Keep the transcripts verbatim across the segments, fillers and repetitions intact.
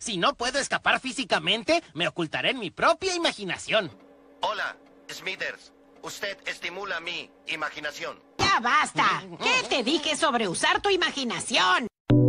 Si no puedo escapar físicamente, me ocultaré en mi propia imaginación. Hola, Smithers. Usted estimula mi imaginación. ¡Ya basta! ¿Qué te dije sobre usar tu imaginación?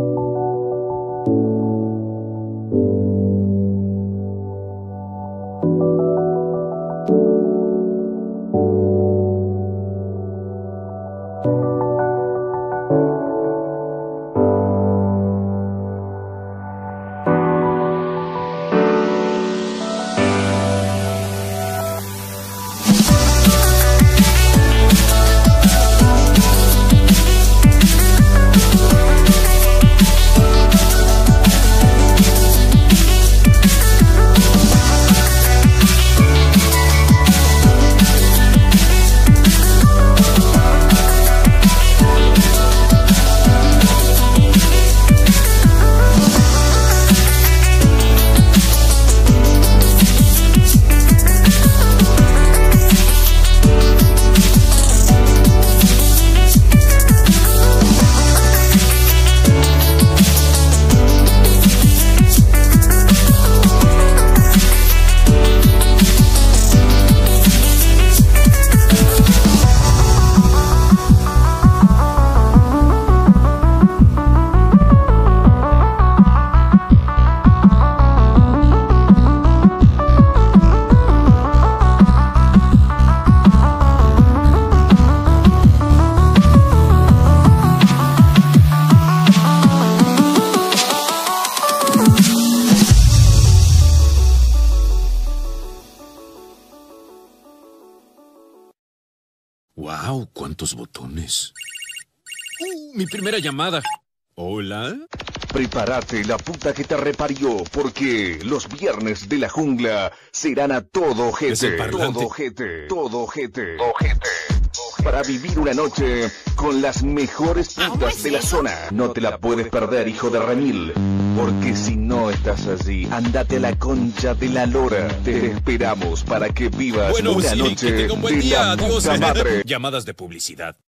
¡Wow! ¡Cuántos botones! Uh, ¡Mi primera llamada! ¿Hola? Prepárate, la puta que te reparió, porque los viernes de la jungla serán a todo Es el ojete, parlante. todo ojete, todo ojete, ojete. Para vivir una noche con las mejores putas de la zona. No te la puedes perder, hijo de Remil, porque si no estás allí, andate a la concha de la lora. Te esperamos para que vivas Bueno, una sí, noche que tenga un buen de día. la Adiós. puta madre. Llamadas de publicidad.